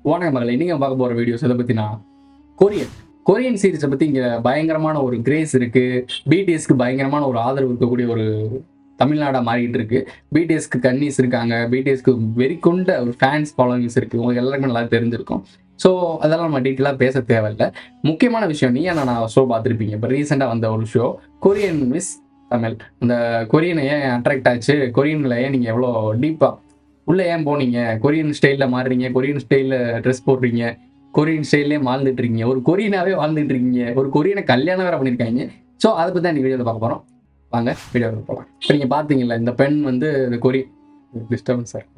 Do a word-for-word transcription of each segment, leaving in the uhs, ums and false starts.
வணக்கம் மகளே, நீங்க பார்க்க போற வீடியோஸ் எதை பத்தினா கொரியன் கொரியன் சீரிஸை பத்தி இங்க பயங்கரமான ஒரு கிரேஸ் இருக்கு. பிடிஎஸ்க்கு பயங்கரமான ஒரு ஆதரவு இருக்கக்கூடிய ஒரு தமிழ்நாடா மாறிட்டு இருக்கு. பிடிஎஸ்க்கு கன்னிஸ் இருக்காங்க, பிடிஎஸ்க்கு வெறி கொண்ட ஒரு ஃபேன்ஸ் ஃபாலோவிங்ஸ் இருக்கு. உங்களுக்கு எல்லாருக்குமே நல்லா தெரிஞ்சிருக்கும். ஸோ அதெல்லாம் நம்ம டீட்டெயிலாக பேச தேவையில்லை. முக்கியமான விஷயம், நீ ஏன்னா நான் ஷோ பார்த்துருப்பீங்க. இப்போ ரீசெண்டாக வந்த ஒரு ஷோ கொரியன் மிஸ் தமிழ். இந்த கொரியனை ஏன் அட்ராக்ட் ஆச்சு, கொரியனில் ஏன் நீங்கள் எவ்வளோ டீப்பாக உள்ளே ஏன் போனீங்க, கொரியன் ஸ்டைலில் மாறுறீங்க, கொரியன் ஸ்டைலில் ட்ரெஸ் போடுறீங்க, கொரியன் ஸ்டைல்லே வாழ்ந்துட்டு இருக்கீங்க, ஒரு கொரியனாவே வாழ்ந்துட்டு இருக்கீங்க, ஒரு கொரியனை கல்யாணம் வேற பண்ணியிருக்காங்க. ஸோ அதை பற்றி தான் இந்த வீடியோவில் பார்க்க போகிறோம். வாங்க வீடியோவில் போகலாம். இப்போ நீங்கள் பார்த்தீங்கல்ல, இந்த பெண் வந்து இந்த கொரி டிஸ்டர்பன்ஸ் சார்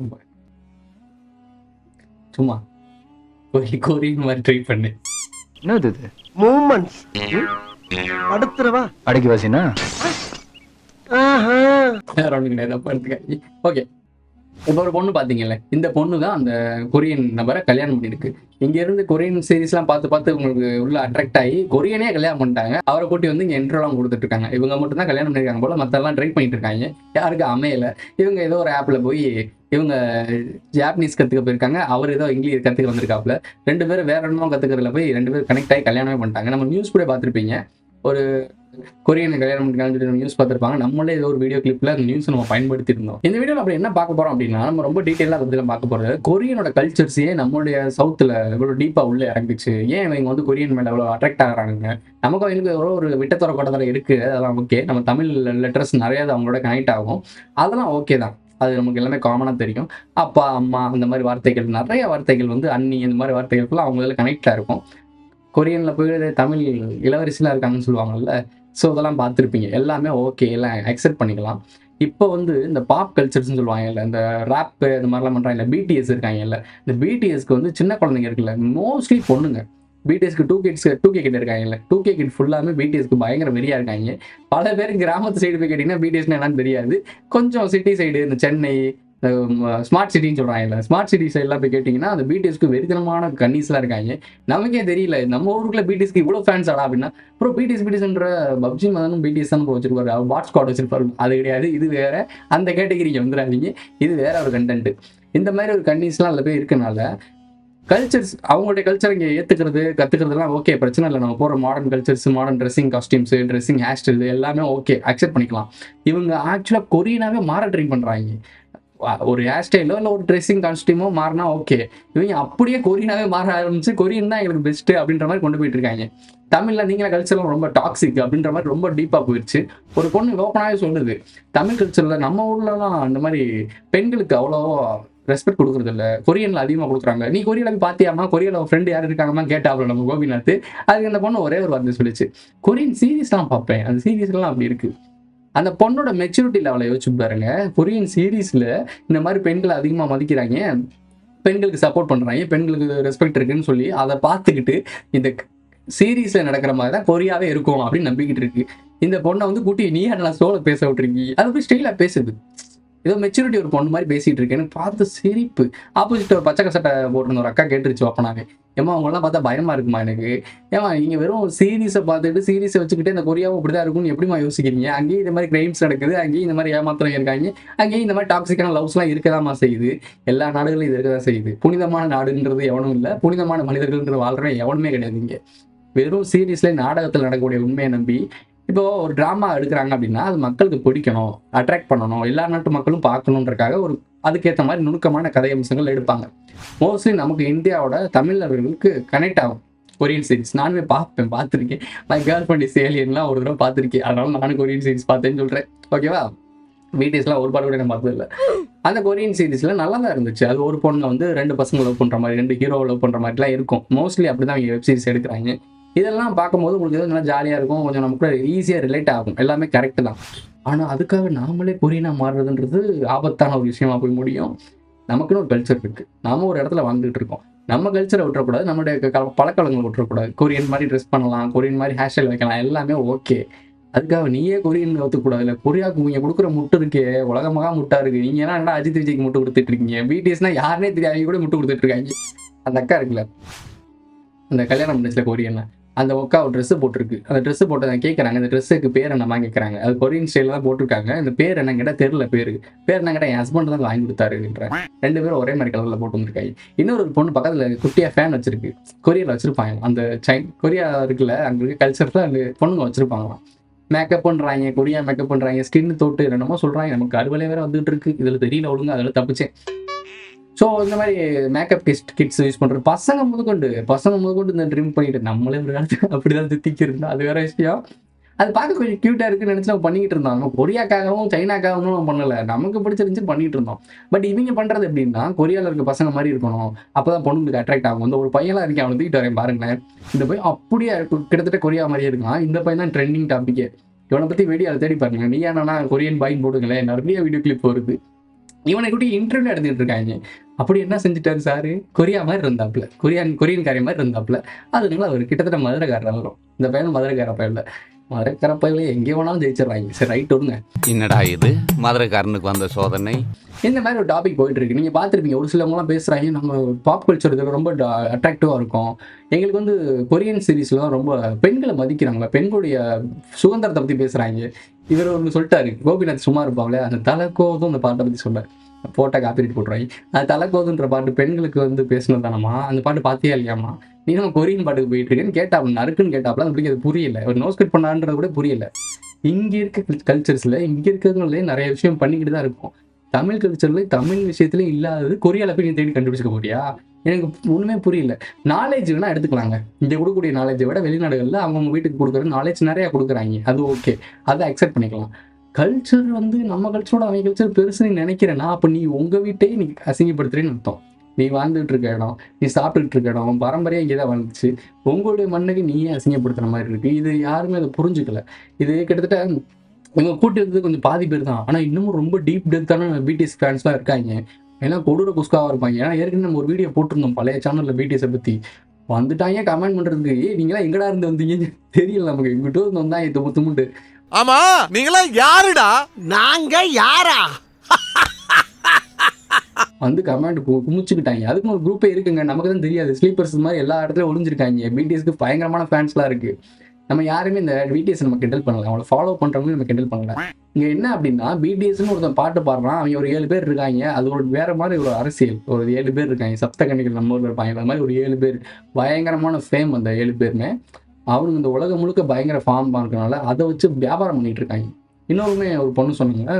சும்மா கொரி கொரியன் மாதிரி ட்ரை பண்ணு. என்னது இது மூமெண்ட்ஸ் அடுத்துறவா அடக்கி வாசினா வேற ஒன்றும் கிடையாது, அப்போ எடுத்துக்காங்க. ஓகே, இப்போ ஒரு பொண்ணு பார்த்தீங்கல்ல, இந்த பொண்ணு தான் அந்த கொரியன் நபரை கல்யாணம் பண்ணியிருக்கு. இங்கேருந்து கொரியன் சீரிஸ்லாம் பார்த்து பார்த்து உங்களுக்கு உள்ள அட்ராக்ட் ஆகி கொரியனே கல்யாணம் பண்ணிட்டாங்க. அவரை கூட்டி வந்து இங்கே இன்ட்ரோலாம் கொடுத்துட்டு இருக்காங்க. இவங்க மட்டும் தான் கல்யாணம் பண்ணியிருக்காங்க போல, மற்றெல்லாம் ட்ரை பண்ணிட்டு இருக்காங்க. யாருக்கு அமையல. இவங்க ஏதோ ஒரு ஆப்பில் போய் இவங்க ஜாப்பனீஸ் கற்றுக்க போயிருக்காங்க, அவர் ஏதோ இங்கிலீஷ் கற்றுக்க வந்திருக்காப்புல. ரெண்டு பேரும் வேற என்னமோ கற்றுக்கிறதுல போய் ரெண்டு பேரும் கனெக்ட் ஆகி கல்யாணமே பண்ணிட்டாங்க. நம்ம நியூஸ் கூட பார்த்துருப்பீங்க, ஒரு கொரியனை கல்யாணம் பண்ணிருக்காங்கன்னு சொல்லி நியூஸ் பார்த்துருப்பாங்க. நம்மளே ஏதோ ஒரு வீடியோ கிளிப்ல அந்த நியூஸ் நம்ம பயன்படுத்தி இருந்தோம். இந்த வீடியோவில் அப்படி என்ன பார்க்க போறோம் அப்படின்னா, நம்ம ரொம்ப டீட்டெயிலாக அதை பற்றி பார்க்க போறது கொரியனோட கல்ச்சர்ஸே நம்மளுடைய சவுத்தில் இவ்வளோ டீப்பாக உள்ள இறங்கிச்சு. ஏன் இவங்க வந்து கொரியன் மேலே எவ்வளோ அட்ராக்ட் ஆகிறாங்க. நமக்கு அவங்களுக்கு எவ்வளோ ஒரு விட்டத்தொர கொட்டத்தர இருக்கு, அதெல்லாம் ஓகே. நம்ம தமிழ் லெட்டர்ஸ் நிறைய அவங்களோட கனெக்ட் ஆகும், அதெல்லாம் ஓகே தான். அது நமக்கு எல்லாமே காமனாக தெரியும். அப்பா அம்மா அந்த மாதிரி வார்த்தைகள், நிறைய வார்த்தைகள் வந்து அண்ணி இந்த மாதிரி வார்த்தைகள்லாம் அவங்க இதில் கனெக்டாக இருக்கும். கொரியனில் போய் தமிழ் இளவரசிலாம் இருக்காங்கன்னு சொல்லுவாங்கல்ல. ஸோ அதெல்லாம் பார்த்துருப்பீங்க. எல்லாமே ஓகே, எல்லாம் அக்செப்ட் பண்ணிக்கலாம். இப்போ வந்து இந்த பாப் கல்ச்சர்ஸ்ன்னு சொல்லுவாங்கல்ல, இந்த ரேப்பு இந்த மாதிரிலாம் பண்ணுறாங்கல்ல, பிடிஎஸ் இருக்காங்கல்ல. இந்த பிடிஎஸ்க்கு வந்து சின்ன குழந்தைங்க இருக்குல்ல, மோஸ்ட்லி பொண்ணுங்க. பிடிஎஸ்க்கு டூ கிட்ஸ் டூ கே கிட்ட இருக்காங்கல்ல, டூ கே கிட் ஃபுல்லாமே பிடிஎஸ்க்கு பயங்கர வெறியா இருக்காங்க. பல பேர் கிராமத்து சைடு போய் கேட்டிங்கன்னா பிடிஎஸ்னா என்னன்னு தெரியாது. கொஞ்சம் சிட்டி சைடு, இந்த சென்னை ஸ்மார்ட் சிட்டின்னு சொல்கிறாங்கல்ல, ஸ்மார்ட் சிட்டி சைட்லாம் போய் கேட்டிங்கன்னா அந்த பிடிஎஸ்க்கு வெறித்தனமான கன்னிஸ்லாம் இருக்காங்க. நமக்கே தெரியல நம்ம ஊருக்குள்ள பிடிஎஸ்க்கு இவ்வளோ ஃபேன்ஸ் ஆடா அப்படின்னா. அப்புறம் பிடிஎஸ் பிடிஎஸ்ன்ற பப்ஜி மதனும் பிடிஎஸ் தான் வச்சிருப்பாரு, அவர் பாட் ஸ்குவாட் வச்சிருப்பாரு. அது கிடையாது, இது வேற. அந்த கேட்டகிரிக்கு வந்துடாதீங்க, இது வேற ஒரு கண்டென்ட். இந்த மாதிரி ஒரு கன்னிஸ்லாம் அதில் போய் இருக்கனால கல்ச்சர்ஸ், அவங்களுடைய கல்ச்சர் இங்கே ஏற்றுக்கிறது கற்றுக்கிறதுலாம் ஓகே, பிரச்சனை இல்லை. நம்ம போகிற modern cultures, modern dressing costumes, dressing hair style எல்லாமே ஓகே, அக்செப்ட் பண்ணிக்கலாம். இவங்க ஆக்சுவலாக கொரியனாவே மாற ட்ரை பண்ணுறாங்க. ஒரு ஹேர் ஸ்டைலோ இல்லை ஒரு ட்ரெஸ்ஸிங் காஸ்டியூமோ மாறினா ஓகே, இவங்க அப்படியே கொரியனாவே மாற ஆரம்பிச்சு கொரியன் தான் எங்களுக்கு பெஸ்ட்டு அப்படின்ற மாதிரி கொண்டு போயிட்டு இருக்காங்க. தமிழில் நீங்கள கல்ச்சர்லாம் ரொம்ப டாக்ஸிக் அப்படின்ற மாதிரி ரொம்ப டீப்பாக போயிடுச்சு. ஒரு பொண்ணு ஓப்பனாகவே சொல்லுது, தமிழ் கல்ச்சரில் நம்ம ஊர்லலாம் இந்த மாதிரி பெண்களுக்கு அவ்வளோ ரெஸ்பெக்ட் கொடுக்குறது இல்லை, கொரியனில் அதிகமாக கொடுக்குறாங்க. நீ கொரியனில் போய் பார்த்தியாமா, கொரியனில் ஃப்ரெண்டு யார் இருக்காங்கம்மா கேட்டாப்புல நம்ம கோபிநாத். அதுக்கு அந்த பொண்ணு ஒரே ஒரு வார்த்தை சொல்லிச்சு, கொரியன் சீரீஸ்லாம் பார்ப்பேன், அந்த சீரீஸ்லாம் அப்படி இருக்குது. அந்த பொண்ணோட மெச்சூரிட்டி லெவலை யோசிச்சு பாருங்க. கொரியன் சீரீஸில் இந்த மாதிரி பெண்களை அதிகமாக மதிக்கிறாங்க, பெண்களுக்கு சப்போர்ட் பண்ணுறாங்க, பெண்களுக்கு ரெஸ்பெக்ட் இருக்குன்னு சொல்லி அதை பார்த்துக்கிட்டு இந்த சீரீஸில் நடக்கிற மாதிரி தான் கொரியாவே இருக்கும் அப்படின்னு நம்பிக்கிட்டு இருக்கு. இந்த பொண்ணை வந்து கூட்டி நீ நல்லா சோலை பேச விட்டுருக்கீங்க, அது போய் ஸ்டைலாக பேசுது. ஏதோ மெச்சூரிட்டி ஒரு பொண்ணு மாதிரி பேசிகிட்டு இருக்கேன்னு பார்த்து சிரிப்பு. ஆப்போசிட் ஒரு பச்சை சட்டை போட்டிருந்த ஒரு அக்கா கேட்டுருச்சு அப்பனாவே, ஏமா அவங்களாம் பார்த்தா பயமாக இருக்குமா எனக்கு, ஏமா நீங்கள் வெறும் சீரீஸை பார்த்துட்டு சீரீஸை வச்சுக்கிட்டு இந்த கொரியாவும் இப்படி தான் இருக்கும்னு எப்படிமா யோசிக்கிறீங்க. அங்கேயும் இந்த மாதிரி கிரைம்ஸ் நடக்குது, அங்கேயும் இந்த மாதிரி ஏமாத்திரம் இருக்காங்க, அங்கேயும் இந்த மாதிரி டாக்ஸிக்கான லவ்ஸ்லாம் இருக்கதாமா செய்யுது. எல்லா நாடுகளும் இது இருக்க தான் செய்யுது. புனிதமான நாடுன்றது எவனும் இல்லை, புனிதமான மனிதர்கள்ன்றது வாழ்றவன் எவனுமே கிடையாது. இங்கே வெறும் சீரீஸ்லேயே நாடகத்தில் நடக்கக்கூடிய உண்மையை நம்பி இப்போ ஒரு ட்ராமா எடுக்கிறாங்க அப்படின்னா அது மக்களுக்கு பிடிக்கணும், அட்ராக்ட் பண்ணணும், எல்லா நாட்டு மக்களும் பார்க்கணுன்றக்காக ஒரு அதுக்கேற்ற மாதிரி நுணுக்கமான கதை அம்சங்கள் எடுப்பாங்க. மோஸ்ட்லி நமக்கு இந்தியாவோட தமிழர்களுக்கு கனெக்ட் ஆகும் கொரியன் சீரிஸ். நானுமே பார்ப்பேன், பார்த்துருக்கேன். நான் கேர்ள் ஃப்ரெண்ட் இஸ் ஏலியன்லாம் ஒரு தடவை பார்த்துருக்கேன், அதனால நானும் கொரியன் சீரிஸ் பார்த்தேன்னு சொல்கிறேன். ஓகேவா, பிடிஎஸ்லாம் ஒரு பாடு கூட நான் பார்த்ததில்லை. அந்த கொரியன் சீரிஸில் நல்லா தான் இருந்துச்சு. அது ஒரு பொண்ணை வந்து ரெண்டு பசங்க லவ் பண்ணுற மாதிரி, ரெண்டு ஹீரோ லவ் பண்ணுற மாதிரிலாம் இருக்கும். மோஸ்ட்லி அப்படி தான் அவங்க வெப் சீரிஸ் எடுக்கிறாங்க. இதெல்லாம் பார்க்கும்போது உங்களுக்கு எதுவும் நல்லா ஜாலியாக இருக்கும், கொஞ்சம் நமக்கு ஈஸியாக ரிலேட் ஆகும், எல்லாமே கரெக்டு தான். ஆனால் அதுக்காக நாமளே கொரியனாக மாறுறதுன்றது ஆபத்தான ஒரு விஷயமா போய் முடியும். நமக்குன்னு ஒரு கல்ச்சர் இருக்குது, நாம ஒரு இடத்துல வாழ்ந்துட்டு இருக்கோம். நம்ம கல்ச்சரை விட்டுறக்கூடாது, நம்மளுடைய பழக்கவழங்களை விட்டுறக்கூடாது. கொரியன் மாதிரி ட்ரெஸ் பண்ணலாம், கொரியன் மாதிரி ஹேர் ஸ்டைல் வைக்கலாம், எல்லாமே ஓகே. அதுக்காக நீயே கொரியன் ஒத்துக்கூடாது. இல்லை கொரியாவுக்கு நீங்கள் கொடுக்குற முட்டு இருக்கே உலகமாக முட்டா இருக்குது. நீங்கள் என்ன என்ன அஜித் விஜய்க்கு முட்டு கொடுத்துட்டு இருக்கீங்க, பிடிஎஸ்னா யாருனே தெரியாது கூட முட்டு கொடுத்துட்டு இருக்காங்க. அந்த அக்கா இருக்குல்ல, அந்த கல்யாணம் பண்ணிச்சுல கொரியன்ல, அந்த ஒக்கா ஒரு ட்ரெஸ் போட்டிருக்கு. அந்த ட்ரெஸ் போட்டத கேட்கறாங்க. இந்த ட்ரெஸ்ஸுக்கு பேர் என்னம்மா கேட்கறாங்க. அது கொரியன் ஸ்டைல்ல தான் போட்டிருக்காங்க. இந்த பேர் என்னன்னு கேட்டா தெரியல பேரு. பேர் என்ன கேட்டா என் ஹஸ்பண்ட் தான் வாங்கி குடுத்தாரு அப்படின்றாங்க. ரெண்டு பேரும் ஒரே மாரி கலர்ல போட்டு வந்திருக்காங்க. இன்னொரு பொண்ணு பக்கத்துல குட்டியா ஃபேன் வச்சிருக்கு. கொரியால வச்சிருப்பாங்க. அந்த சை கொரியா இருக்குல்ல அங்க இருக்க கல்ச்சர்ல அந்த பொண்ணுங்க வச்சிருப்பாங்களாம். மேக்கப் பண்றாங்க. கொரியா மேக்கப் பண்றாங்க. ஸ்கின் தொட்டு என்னமோ சொல்றாங்க. நமக்கு அறுவலை வேற வந்துட்டு இருக்கு. இதுல தெரியல ஒழுங்கா அதுல தப்பிச்சேன். ஸோ இந்த மாதிரி மேக்கப் கிட்ஸ் கிட்ஸ் யூஸ் பண்றது பசங்க முதற்கொண்டு பசங்க முதற்கொண்டு இந்த ட்ரிம் பண்ணிட்டு நம்மளே ஒரு காலத்துல அப்படிதான் தித்திக்கிறது அது வேற விஷயம். அது பார்க்க கொஞ்சம் கியூட்டா இருக்குன்னு நினைச்சு நம்ம பண்ணிட்டு இருந்தோம். நம்ம கொரியாக்காகவும் சைனாக்காகவும் நம்ம பண்ணல. நமக்கு பிடிச்சிருந்துச்சு பண்ணிட்டு இருந்தோம். பட் இவங்க பண்றது எப்படின்னா கொரியால இருக்க பசங்க மாதிரி இருக்கணும். அப்பதான் பொண்ணுங்களுக்கு அட்ராக்ட் ஆகும். இந்த ஒரு பையன்லாம் இருக்கேன் அவனை தூக்கிட்டு வரேன் பாருங்களேன். இந்த பையன் அப்படியே கிட்டத்தட்ட கொரியா மாதிரியே இருக்கான். இந்த பையன் தான் ட்ரெண்டிங் டாபிக்கே. இவனை பத்தி வீடியோ அதை தேடி பாருங்க. நீ ஏன்னா கொரியன் பாயின் போடுங்களேன் நிறைய வீடியோ கிளிப் வருது. இவனை கூட்டி இன்டர்வியூ எடுத்துட்டு இருக்காங்க. அப்படி என்ன செஞ்சுட்டாரு சாரு கொரியா மாதிரி இருந்தாப்புல கொரியான் கொரியன் காரிய மாதிரி இருந்தாப்புல. அதனால அவர் கிட்டத்தட்ட மதுரைக்காரர் வரும். இந்த பையன் மதுரைக்கார பையன் மதுரைக்கார பையில எங்கே வேணாலும் ஜெயிச்சிடறாங்க. சரி ரைட் விடுங்க. என்னடா இது மதுரைக்காரனுக்கு வந்த சோதனை. இந்த மாதிரி ஒரு டாபிக் போயிட்டு இருக்கு. நீங்க பார்த்துருப்பீங்க ஒரு சிலவங்கலாம் பேசுறாங்க நம்ம பாப் கல்ச்சர் இதுல ரொம்ப அட்ராக்டிவா இருக்கும். எங்களுக்கு வந்து கொரியன் சீரீஸ்லாம் ரொம்ப பெண்களை மதிக்கிறாங்க. பெண்களுடைய சுதந்திரத்தை பத்தி பேசுறாங்க. இவர் ஒன்று சொல்லிட்டாரு கோபிநாத் சும்மா இருப்பாங்களே அந்த தலைக்கோதும் அந்த பாட்டை பத்தி சொன்னார். போட்டா காப்பிரைட் போட்டுருவாங்க. அது தலைக்கோதுன்ற பாட்டு பெண்களுக்கு வந்து பேசினது தானம்மா. அந்த பாட்டு பார்த்தியா இல்லையாம்மா. நீ நம்ம கொரியன் பாட்டுக்கு போயிட்டு இருக்கேன்னு கேட்டாப்ல நறுக்குன்னு கேட்டாப்ல அப்படி அது புரியல. ஒரு நோஸ்கட் பண்ணான்றது கூட புரியல. இங்க இருக்க கல்ச்சர்ஸ்ல இங்க இருக்கிறவங்களே நிறைய விஷயம் பண்ணிக்கிட்டு தான் இருக்கும். தமிழ் கல்ச்சர்ல தமிழ் விஷயத்துல இல்லாதது கொரியால போய் நீ தேடி கண்டுபிடிச்சிக்க போறியா? எனக்கு ஒண்ணுமே புரியல. நாலேஜ் வேணா எடுத்துக்கலாங்க. இங்க கொடுக்கக்கூடிய நாலேஜை விட வெளிநாடுகள்ல அவங்க வீட்டுக்கு கொடுக்குற நாலேஜ் நிறைய கொடுக்குறாங்க. அது ஓகே, அதை அக்செப்ட் பண்ணிக்கலாம். கல்ச்சர் வந்து நம்ம கல்ச்சரோட அவங்க கல்ச்சர் பெருசு நீ நினைக்கிறேன்னா அப்ப நீ உங்க வீட்டையே நீ அசிங்கப்படுத்துறேன்னு அர்த்தம். நீ வாழ்ந்துட்டு இருக்க இடம், நீ சாப்பிட்டுட்டு இருக்க இடம், பரம்பரையா இங்கேதான் வாழ்ந்துச்சு. உங்களுடைய மண்ணுக்கு நீயே அசிங்கப்படுத்துற மாதிரி இருக்கு. இது யாருமே அதை புரிஞ்சுக்கல. இது கிட்டத்தட்ட இவங்க கூட்டி வந்தது கொஞ்சம் பாதி பேர் தான். ஆனா இன்னமும் ரொம்ப டீப் டெப்த்தான பிடிஎஸ் ஃபேன்ஸ்லாம் இருக்காங்க. ஏன்னா கொடூர குஸ்காவா இருப்பாங்க. ஏன்னா ஏற்கனவே நம்ம ஒரு வீடியோ போட்டிருந்தோம் பழைய சேனல்ல பிடிஎஸை பத்தி. வந்துட்டாங்க கமெண்ட் பண்றதுக்கு ஏ நீங்களா எங்கடா இருந்து வந்தீங்க தெரியல நமக்கு. இங்கிட்ட இருந்து வந்தா இது முத்துமுண்டு. ஆமா நீங்களா யாருடா? நாங்க யாரா வந்து கமெண்ட் குமிச்சுக்கிட்டாங்க. அதுக்கு ஒரு குரூப்பே இருக்குங்க. நமக்கு தான் தெரியாது. ஸ்லீப்பர்ஸ் மாதிரி எல்லா இடத்துலயும் ஒளிஞ்சிருக்காங்க. பிடிஎஸ்க்கு பயங்கரமான ஃபேன்ஸ்லாம் இருக்கு. நம்ம யாருமே இந்த பிடிஎஸ் நம்ம கிண்டல் பண்ணல. அவங்கள ஃபாலோ பண்றவங்க நம்ம கிண்டல் பண்ணல. இங்க என்ன அப்படின்னா பிடிஎஸ்ன்னு ஒருத்தன் பாட்டு பாடுறான். அவங்க ஒரு ஏழு பேர் இருக்காங்க. அது ஒரு வேற மாதிரி ஒரு அரசியல். ஒரு ஏழு பேர் இருக்காங்க. சப்த கண்ணிகள் நம்ம ஊர்ல இருப்பாங்க. அந்த மாதிரி ஒரு ஏழு பேர் பயங்கரமான ஃபேம். அந்த ஏழு பேருமே அவனுக்கு இந்த உலகம் முழுக்க பயங்கர ஃபார்ம் இருக்கனால அதை வச்சு வியாபாரம் பண்ணிட்டு இருக்காங்க. இன்னொருமே ஒரு பொண்ணு சொன்னாங்க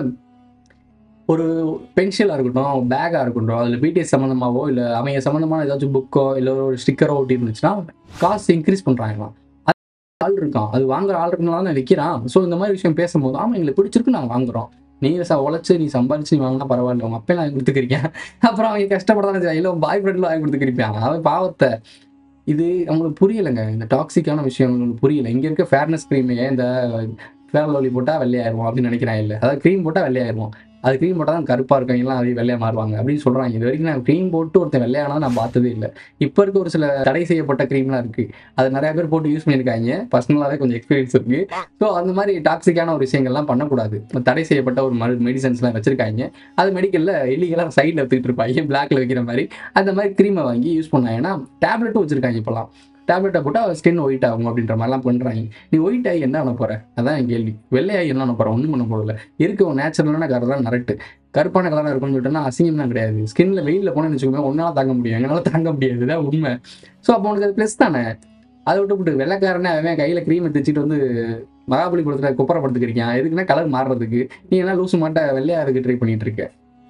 ஒரு பென்சிலாக இருக்கட்டும் பேக்காக இருக்கட்டும் அதில் பிடிஎஸ் சம்மந்தமாவோ இல்லை அவங்க சம்மந்தமான ஏதாச்சும் புக்கோ இல்லை ஒரு ஸ்டிக்கரோ ஒட்டி இருந்துச்சுன்னா காசு இன்க்ரீஸ் பண்ணுறாங்களாம். ஆள் இருக்கான் அது வாங்குற ஆள் இருக்கனால தான் வைக்கிறான். ஸோ இந்த மாதிரி விஷயம் பேசும்போது ஆமாம் எங்களுக்கு பிடிச்சிருக்கு நாங்கள் வாங்குறோம். நீ ச உழைச்சி நீ சம்பாதிச்சு நீ வாங்கினா பரவாயில்ல. உங்கள் அப்பையும் வாங்கி கொடுத்துக்கிறீங்க. அப்புறம் அவங்க கஷ்டப்படதான் இல்லை பாய் ஃப்ரெண்டில் வாங்கி கொடுத்துக்கிருப்பாங்க. அவன் பாவத்தை இது அவங்களுக்கு புரியலைங்க. இந்த டாக்ஸிக்கான விஷயம் அவங்களுக்கு புரியல. இங்கே இருக்க ஃபேர்னஸ் க்ரீமையே இந்த ஃபேர் லவ்லி போட்டால் வெள்ளையாயிருவோம் அப்படின்னு நினைக்கிறாங்க. இல்லை அதாவது க்ரீம் போட்டால் வெள்ளையாயிருவோம். அது க்ரீம் போட்டால் தான் கருப்பாக இருக்கவங்கலாம் அது வெள்ளையாக மாறுவாங்க அப்படின்னு சொல்கிறாங்க. இது வரைக்கும் நான் க்ரீம் போட்டு ஒருத்தன் வெள்ளையானா நான் பார்த்ததே இல்லை. இப்போ இருக்க ஒரு சில தடை செய்யப்பட்ட க்ரீம்லாம் இருக்குது. அது நிறைய பேர் போட்டு யூஸ் பண்ணியிருக்காங்க. பர்சனலாகவே கொஞ்சம் எக்ஸ்பீரியன்ஸ் இருக்குது. ஸோ அந்த மாதிரி டாக்ஸிக்கான ஒரு விஷயங்கள்லாம் பண்ணக்கூடாது. தடை செய்யப்பட்ட ஒரு மரு மெடிசன்ஸ்லாம் வச்சுருக்காங்க. அது மெடிக்கலில் இல்லீகலாக சைடில் எடுத்துக்கிட்டு இருப்பாங்க பிளாக்ல வைக்கிற மாதிரி. அந்த மாதிரி க்ரீமை வாங்கி யூஸ் பண்ணாங்கன்னா டேப்லெட்டும் வச்சுருக்காங்க. இப்போலாம் டேப்லெட்டை போட்டால் ஸ்கின் ஒயிட் ஆகும் அப்படின்ற மாதிரிலாம் பண்ணுறாங்க. நீ ஒயிட் ஆகி என்ன பண்ண போகிற? அதான் என் கேள்வி. வெள்ளையாகி என்ன பண்ண போகிற? ஒன்றும் பண்ண போகல. இருக்க நேச்சுரலான கலர் தான் நரட்டு. கருப்பான கலராக இருக்கும்னு சொல்லிட்டோன்னா அசிங்கம் தான் கிடையாது. ஸ்கின்ல வெயிலில் போனேன்னு வச்சுக்கோங்க ஒன்னால தாங்க முடியும். எங்களால் தாங்க முடியாது. தான் உண்மை. ஸோ அப்போ உனக்கு அது ப்ளஸ் தானே. அதை விட்டு விட்டு வெள்ளைக்காரனே அவன் கையில் க்ரீமை தைச்சிட்டு வந்து மகாபலி கொடுத்துட்டு குப்பரப்படுத்துக்கிறீங்க. எதுக்குன்னா கலர் மாறுறதுக்கு. நீ என்ன லூசு மாட்டை வெள்ளையாக அதுக்கு ட்ரை பண்ணிட்டு இருக்க.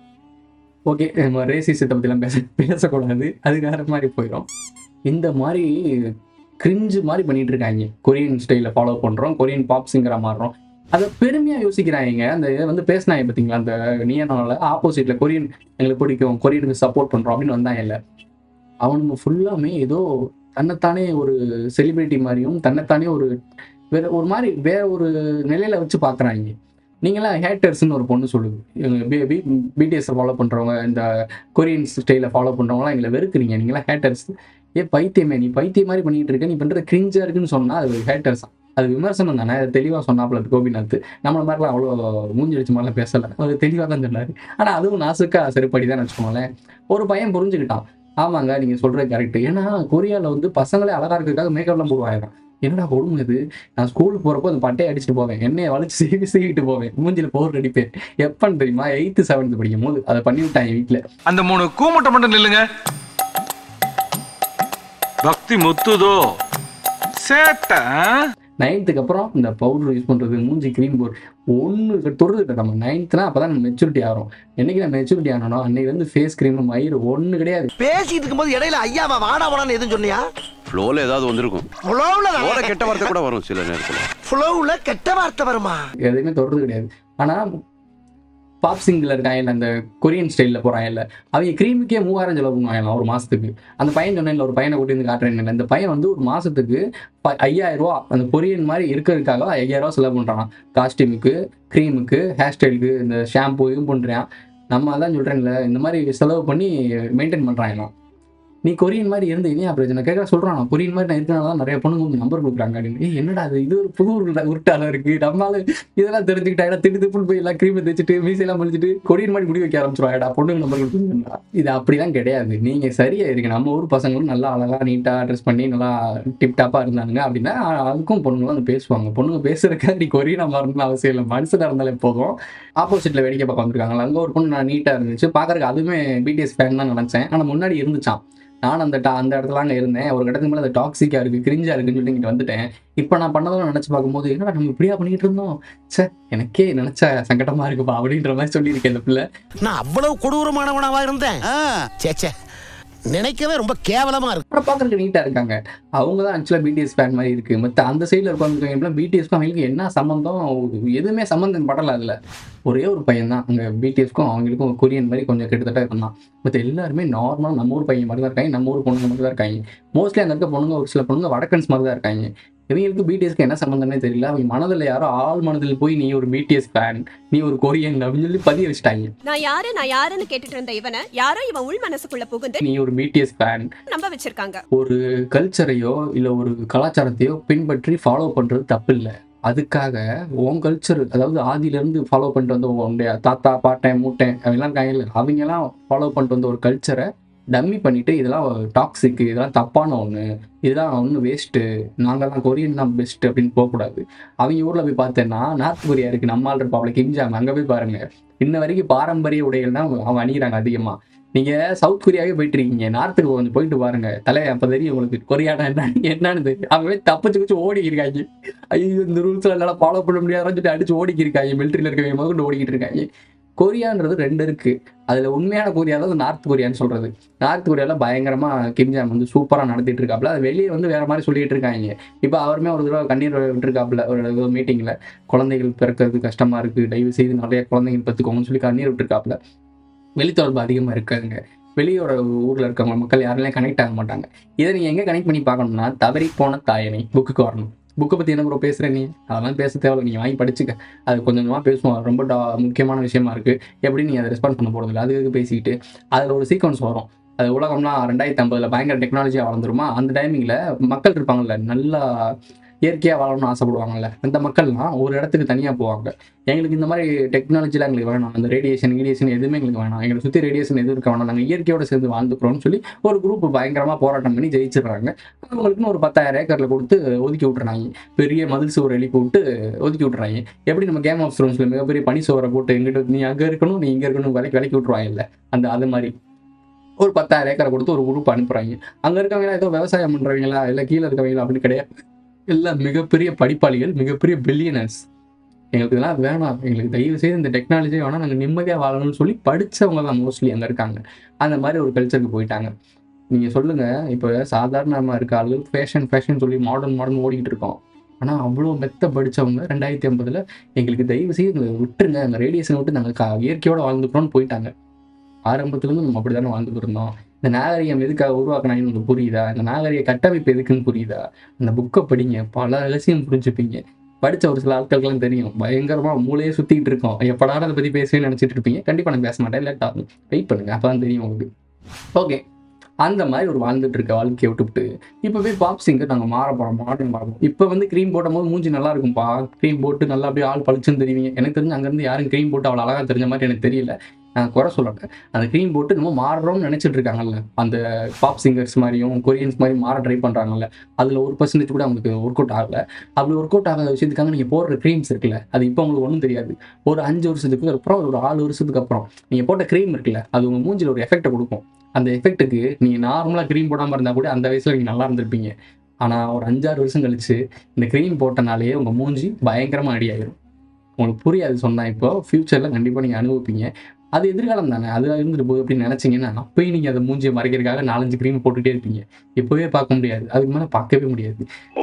ஓகே நம்ம ரேசிசத்தை பற்றிலாம் பேச பேசக்கூடாது. அது வேற மாதிரி போயிடும். இந்த மாதிரி கிரிஞ்சு மாதிரி பண்ணிட்டு இருக்காங்க. கொரியன் ஸ்டைல ஃபாலோ பண்றோம், கொரியன் பாப் சிங்கரா மாறுறோம். அதை பெருமையா யோசிக்கிறாங்க. அந்த இதை வந்து பேசினாங்க பார்த்தீங்களா அந்த நீயனால ஆப்போசிட்ல கொரியன் எங்களுக்கு பிடிக்கும் கொரியனுக்கு சப்போர்ட் பண்றோம் அப்படின்னு வந்தாங்க. இல்லை அவனுங்க ஃபுல்லாமே ஏதோ தன்னைத்தானே ஒரு செலிபிரிட்டி மாதிரியும் தன்னைத்தானே ஒரு வேற ஒரு மாதிரி வேற ஒரு நிலையில வச்சு பாக்குறாங்க. நீங்களாம் ஹேட்டர்ஸ்ன்னு ஒரு பொண்ணு சொல்லுது. பிடிஎஸ் ஃபாலோ பண்றவங்க இந்த கொரியன் ஸ்டைல ஃபாலோ பண்றவங்களாம் எங்களை வெறுக்கிறீங்க. நீங்களாம் ஹேட்டர்ஸ். ஏ பைத்தியமே நீ பைத்தியம் மாதிரி பண்ணிட்டு இருக்க. நீ பண்றது கிரிஞ்சா இருக்குன்னு சொன்னா அது ஹேட்டர்ஸ். அது விமர்சனம் தானே. அது தெளிவா சொன்னாப்புல கோபிநாத். நம்மள மாதிரிலாம் அவ்வளோ மூஞ்சி அடிச்ச மாதிரிலாம் பேசல. அது தெளிவா தான் சொன்னாரு. ஆனா அதுவும் நாசுக்கா சரிப்படி தான் வச்சுக்கோங்களேன். ஒரு பையன் புரிஞ்சுக்கிட்டான். ஆமாங்க நீங்க சொல்றது கரெக்ட். ஏன்னா கொரியால வந்து பசங்களே அழகா இருக்கிறதுக்காக மேக்கப்லாம் போடுவாங்க. என்னடா கொடுமை இது, நான் ஸ்கூலுக்கு போகிறப்போ அந்த பட்டையை அடிச்சுட்டு போவேன், எண்ணெயை வலிச்சு சீவி சீவிட்டு போவேன், மூஞ்சில் பவுடர் அடிப்பேன். எப்பன்னு தெரியுமா, எயித்து செவன்த்து படிக்கும் போது அதை பண்ணி விட்டாங்க வீட்டில். அந்த மூணு கூமுட்டை மட்டும் நில்லுங்க. பக்தி முத்துதோ சேட்ட. நைன்த்துக்கு அப்புறம் இந்த பவுடர் யூஸ் பண்ணுறது, மூஞ்சி க்ரீம் போர்டு ஒன்று தொடுதுக்கிட்ட. நம்ம நைன்த்னா அப்போ தான் மெச்சூரிட்டி ஆகிறோம். என்னைக்கு நான் மெச்சூரிட்டி ஆனோ அன்னைக்கு வந்து ஃபேஸ் க்ரீம் மயிறு ஒன்று கிடையாது. பேசிட்டு இருக்கும்போது இடையில ஐயாவா வாடா வாடான்னு எதுவும் சொன்னியா? ஃப்ளோல ஏதாவது வந்திருக்கும். ஃப்ளோல கெட்ட வார்த்தை கூட வரும் சில நேரத்தில். ஃப்ளோல கெட்ட வார்த்தை வருமா? எதுவுமே தொடுறது கிடையாது. ஆனால் பாப் சிங்கில் இருக்காங்க, அந்த கொரியன் ஸ்டைலில் போகிறாங்கல்ல, அவங்க க்ரீமுக்கே மூவாயிரம் செலவு பண்ணுவாங்க ஒரு மாதத்துக்கு. அந்த பையன் சொன்னேன், ஒரு பையனை கூட்டி வந்து காட்டுறேன். இந்த பையன் வந்து ஒரு மாதத்துக்கு ஐயாயிரம் ரூபா அந்த கொரியன் மாதிரி இருக்கிறதுக்காக ஐயாயிரம் ரூபா செலவு பண்ணுறான். காஸ்டியூமுக்கு, க்ரீமுக்கு, ஹேர் ஸ்டைலுக்கு, இந்த ஷாம்பு இதுவும் பண்ணுறான். நம்ம அதான் சொல்கிறேன்ல, இந்த மாதிரி செலவு பண்ணி மெயின்டைன் பண்ணுறாங்க. நீ கொரியன் மாதிரி இருந்து இனியா பிரச்சனை கேட்க சொல்கிறான். கொரியன் மாதிரி நான் இருக்கனால தான் நிறைய பொண்ணுங்க வந்து நம்பர் கொடுக்குறாங்க அப்படின்னு. என்னடா அது, இது ஒரு புது உருட்டால இருக்குது. நம்மளால இதெல்லாம் தெரிஞ்சுக்கிட்டா திட்டு திப்புன்னு போய் எல்லாம் க்ரீமை தைச்சிட்டு மீசையெல்லாம் முடிச்சுட்டு கொரியன் மாதிரி முடி வைக்க ஆரம்பிச்சிருவாடா பொண்ணுங்க நம்பர் கொடுத்துருந்தா. இது அப்படிலாம் கிடையாது. நீங்கள் சரியாக இருக்கு. நம்ம ஊர் பசங்களும் நல்லா அழகாக நீட்டாக ட்ரெஸ் பண்ணி நல்லா டிப்டாப்பாக இருந்தாங்க அப்படின்னா அதுக்கும் பொண்ணுங்களும் வந்து பேசுவாங்க. பொண்ணுங்க பேசுறதுக்காக நீ கொரியனா மாறணும்னு அவசியம் இல்லை. மனுஷனாக இருந்தாலே போதும். ஆப்போசிட்டில் வேடிக்கை பார்க்க வந்துருக்காங்க. அங்கே ஒரு பொண்ணு நான் நீட்டாக இருந்துச்சு பார்க்கறதுக்கு. அதுவுமே பிடிஎஸ் ஃபேன் தான் நினச்சேன். ஆனால் முன்னாடி இருந்துச்சான். நான் அந்த அந்த இடத்துல அங்கே இருந்தேன். ஒரு கட்டத்துக்கு மேலே அது டாக்ஸிக்காக இருக்குது, கிரிஞ்சாக இருக்குன்னு சொல்லிட்டு இங்கிட்ட வந்துட்டேன். இப்போ நான் பண்ணதும் நினச்சி பார்க்கும்போது என்னடா நம்ம இப்படியா பண்ணிட்டு இருந்தோம், சே எனக்கே நினச்சா சங்கடமாக இருக்குப்பா அப்படின்ற மாதிரி சொல்லியிருக்கேன். இந்த பிள்ளை நான் அவ்வளவு கொடூரமானவனாவா இருந்தேன்? சேச்சே, நினைக்கவே ரொம்ப கேவலமா இருக்கு. அப்புறம் பார்க்கறதுக்கு நீட்டாக இருக்காங்க. அவங்க தான் ஆக்சுவலாக பிடிஎஸ் ஃபேன் மாதிரி இருக்குது. மற்ற அந்த சைடில் இருக்கவங்க பிடிஎஸ்க்கும் அவங்களுக்கு என்ன சம்மந்தம், எதுவுமே சம்மந்தம் படலை. அதில் ஒரே ஒரு பையன் தான் அங்கே பிடிஎஸ்க்கும் அவங்களுக்கும் கொரியன் மாதிரி கொஞ்சம் கிட்டத்தட்ட இருந்தான். மற்ற எல்லாருமே நார்மலாக நம்ம ஊர் பையன் மாதிரி தான் இருக்காங்க, நம்ம ஊர் பொண்ணுங்க மட்டும் தான் இருக்காங்க. மோஸ்ட்லி அங்கே இருக்க பொண்ணுங்க ஒரு சில பொண்ணுங்க வடக்கன்ஸ் மாதிரி தான் இருக்காங்க. இவங்களுக்கு பிடிஎஸ்க்கு என்ன சம்மந்தமே தெரியல. அவங்க மனதில் யாரோ ஆள் மனதில் போய் நீ ஒரு பிடிஎஸ் ஃபேன், நீ ஒரு கொரியன் அப்படின்னு சொல்லி பதிய வச்சுட்டாங்க. நான் யாரு நான் யாருன்னு கேட்டுட்டு இருந்த இவனை யாரோ இவன் உள் மனசுக்குள்ள புகுந்து நீ ஒரு பிடிஎஸ் ஃபேன் நம்ப வச்சிருக்காங்க. ஒரு கல்ச்சரையோ இல்லை ஒரு கலாச்சாரத்தையோ பின்பற்றி ஃபாலோ பண்ணுறது தப்பு இல்லை. அதுக்காக உன் கல்ச்சர், அதாவது ஆதியிலேருந்து ஃபாலோ பண்ணிட்டு வந்த உன்னுடைய தாத்தா பாட்டன் மூட்டன் அவங்கெல்லாம் கையில் அவங்கெல்லாம் ஃபாலோ பண்ணிட்டு வந்த ஒரு கல்ச்சரை டம்மி பண்ணிவிட்டு இதெல்லாம் டாக்ஸிக்கு, இதெல்லாம் தப்பான ஒன்று, இதெல்லாம் ஒன்று வேஸ்ட்டு, நாங்கள் தான் கொரியன் தான் பெஸ்ட்டு அப்படின்னு போகக்கூடாது. அவங்க ஊரில் போய் பார்த்தேன்னா நார்த் கொரியா இருக்குது, நம்மால் இருப்பாப்ல கிம்ஜாங், அங்கே போய் பாருங்கள். இன்ன வரைக்கும் பாரம்பரிய உடைகள் தான் அவங்க அணிகிறாங்க அதிகமாக. நீங்கள் சவுத் கொரியாவே போயிட்டு இருக்கீங்க, நார்த்துக்கு கொஞ்சம் போயிட்டு பாருங்க, தலை அப்போ தெரியும் உங்களுக்கு கொரியானா என்ன என்னன்னு தெரியும். அவங்க தப்பிச்சு வச்சு ஓடி இருக்காங்க. ஐயோ இந்த ரூல்ஸ்லாம் எல்லாம் ஃபாலோ பண்ண முடியாதுன்னு சொல்லி அடிச்சு ஓடிக்கி இருக்காங்க. மிலிட்ரியில் இருக்கவங்க முதல்ல ஓடிக்கிட்டு இருக்காங்க. கொரியான்றது ரெண்டு இருக்குது. அதில் உண்மையான கொரியா தான் நார்த் கொரியான்னு சொல்கிறது. நார்த் கொரியாவில் பயங்கரமாக கிம்ஜாங் வந்து சூப்பராக நடத்திட்டு இருக்காப்புல. அது வெளியே வந்து வேறு மாதிரி சொல்லிகிட்டு இருக்காங்க. இப்போ அவருமே ஒரு தடவை கண்ணீர் விட்டுருக்காப்புல ஒரு மீட்டிங்கில். குழந்தைகள் பிறக்கிறது கஷ்டமாக இருக்குது, தயவு செய்து நிறைய குழந்தைகள் பற்றுக்கோங்கன்னு சொல்லி கண்ணீர் விட்டுருக்காப்புல. வெளித்தொடர்பு அதிகமாக இருக்காதுங்க. வெளியோட ஊரில் இருக்கவங்க மக்கள் யாரெல்லாம் கனெக்ட் ஆக மாட்டாங்க. இதை நீங்கள் எங்கே கனெக்ட் பண்ணி பார்க்கணும்னா தவறி போன தாயனை புக்குக்கு வரணும். புக்கை பற்றி என்ன ப்ரோ பேசுகிறேன், நீ அதெல்லாம் பேச தேவை, நீங்கள் வாங்கி படிச்சுக்க. அது கொஞ்சம் கொஞ்சமாக பேசுவோம், ரொம்ப டா முக்கியமான விஷயமா இருக்குது. எப்படி நீ அதை ரெஸ்பான்ஸ் பண்ண போகிறதில்ல, அதுக்கு பேசிக்கிட்டு அதில் ஒரு சீக்வன்ஸ் வரும். அது உலகம்லாம் ரெண்டாயிரத்தி ஐம்பதில் பயங்கர டெக்னாலஜியாக வளர்ந்துருமா, அந்த டைமிங்கில் மக்கள் இருப்பாங்கள்ல நல்லா இயற்கையாக வாழணும்னு ஆசைப்படுவாங்கல்ல, அந்த மக்கள்லாம் ஒரு இடத்துக்கு தனியாக போவாங்க. எங்களுக்கு இந்த மாதிரி டெக்னாலஜிலாம் எங்களுக்கு வேணாம், அந்த ரேடியேஷன் ரேடியேஷன் எதுவுமே எங்களுக்கு வேணாம், எங்களை சுற்றி ரேடியேஷன் எதுவும் இருக்க வேணாம், நாங்கள் இயற்கையோடு சேர்ந்து வாழ்ந்துக்கிறோம்னு சொல்லி ஒரு குரூப் பயங்கரமாக போராட்டம் பண்ணி ஜெயிச்சிடுறாங்க. அவங்களுக்குன்னு ஒரு பத்தாயிரம் ஏக்கரில் கொடுத்து ஒதுக்கி விட்டுறாங்க. பெரிய மதில் சுவர் எழுப்பி விட்டு ஒதுக்கி விட்டுறாங்க. எப்படி நம்ம கேம் ஆஃப் த்ரோன்ஸில் மிகப்பெரிய பனி சுவரை போட்டு எங்கிட்ட நீ அங்கே இருக்கணும் நீ இங்கே இருக்கணும் விலைக்கு விலைக்கு விட்டுருவாங்க இல்லை, அந்த அது மாதிரி ஒரு பத்தாயிரம் ஏக்கரை கொடுத்து ஒரு குரூப் அனுப்புகிறாங்க. அங்கே இருக்கவங்களா ஏதோ விவசாயம் பண்ணுறவங்களா இல்லை கீழே இருக்கவங்களா அப்படின்னு கிடையாது. எல்லாம் மிகப்பெரிய படிப்பாளிகள், மிகப்பெரிய பில்லியனர்ஸ். எங்களுக்கு இதெல்லாம் வேணாம், எங்களுக்கு தயவு செய்து இந்த டெக்னாலஜி வேணாம், நாங்கள் நிம்மதியாக வாழணும்னு சொல்லி படித்தவங்க தான் மோஸ்ட்லி அங்கே இருக்காங்க. அந்த மாதிரி ஒரு கல்ச்சருக்கு போயிட்டாங்க. நீங்கள் சொல்லுங்கள், இப்போ சாதாரணமாக இருக்க ஆளுகள் ஃபேஷன் ஃபேஷன் சொல்லி மாடர்ன் மாடர்ன் ஓடிக்கிட்டு இருக்கோம். ஆனால் அவ்வளோ மெத்த படித்தவங்க ரெண்டாயிரத்தி ஐம்பதில் எங்களுக்கு தயவு செய்து எங்களை விட்டுருங்க, அந்த ரேடியேஷனை விட்டு நாங்கள் கா இயற்கையோடு வாழ்ந்துக்கிறோன்னு போயிட்டாங்க. ஆரம்பத்துலேருந்து நம்ம அப்படி தானே வாழ்ந்துட்டு இருந்தோம். இந்த நாகரிகம் எதுக்காக உருவாக்கினாங்கன்னு உங்களுக்கு புரியுதா? இந்த நாகரிக கட்டமைப்பு எதுக்குன்னு புரியுதா? அந்த புக்கை படிங்க, பல ரகசியம் புரிஞ்சுப்பீங்க. படித்த ஒரு சில ஆட்களுக்கெல்லாம் தெரியும், பயங்கரமாக மூளையே சுற்றிக்கிட்டு இருக்கோம். எப்படாலும் அதை பற்றி பேசுவேன்னு நினச்சிட்டு இருப்பீங்க. கண்டிப்பாக நான் பேச மாட்டேன், லேட்டாக வெயிட் பண்ணுங்கள், அப்போ தான் தெரியும் உங்களுக்கு. ஓகே, அந்த மாதிரி ஒரு வாழ்ந்துட்டு இருக்க வாழ்க்கையை விட்டுவிட்டு இப்போ போய் பாப் சிங்கர் நாங்கள் மாற போகிறோம் மாடர்ன் மாறோம். இப்போ வந்து க்ரீம் போடும் போது மூஞ்சி நல்லா இருக்கும்பா, க்ரீம் போட்டு நல்லா அப்படியே ஆள் பளிச்சுன்னு தெரிவிங்க. எனக்கு தெரிஞ்சு அங்கேருந்து யாரும் க்ரீம் போட்டு அவ்வளோ அழகாக தெரிஞ்ச மாதிரி எனக்கு தெரியல. நான் குறை சொல்லட்டேன். அந்த க்ரீம் போட்டு நம்ம மாறுறோம்னு நினச்சிட்டு இருக்காங்கல்ல, அந்த பாப் சிங்கர்ஸ் மாதிரியும் கொரியன்ஸ் மாதிரி மாற ட்ரை பண்ணுறாங்கல்ல, அதில் ஒரு பர்சன்டேஜ் கூட அவங்களுக்கு ஒர்க் அவுட் ஆகலை. அப்படி ஒர்க் அவுட் ஆகாத விஷயத்துக்காக நீங்கள் போடுற க்ரீம்ஸ் இருக்குல்ல, அது இப்போ உங்களுக்கு ஒன்றும் தெரியாது. ஒரு அஞ்சு வருஷத்துக்கு அப்புறம் ஒரு ஆறு வருஷத்துக்கு அப்புறம் நீங்கள் போட்ட க்ரீம் இருக்குல்ல, அது உங்கள் மூஞ்சில் ஒரு எஃபெக்டை கொடுக்கும். அந்த எஃபெக்ட்டுக்கு நீங்கள் நார்மலாக க்ரீம் போடாமல் இருந்தால் கூட அந்த வயசில் நீங்கள் நல்லா இருந்திருப்பீங்க. ஆனால் ஒரு அஞ்சாறு வருஷம் கழிச்சு இந்த க்ரீம் போட்டனாலேயே உங்கள் மூஞ்சி பயங்கரமாக அடி ஆகிடும். உங்களுக்கு புரியாது சொன்னால், இப்போ ஃப்யூச்சரில் கண்டிப்பாக நீங்கள் அனுபவிப்பீங்க. அது எதிர்காலம் தானே, அது இருந்துட்டு போகுது அப்படின்னு நினச்சிங்கன்னா அப்போயும் நீங்கள் அதை மூஞ்சியை மறைக்கிறதுக்காக நாலஞ்சு க்ரீம் போட்டுகிட்டே இருப்பீங்க. இப்போவே பார்க்க முடியாது, அதுக்கு மேலே பார்க்கவே முடியாது.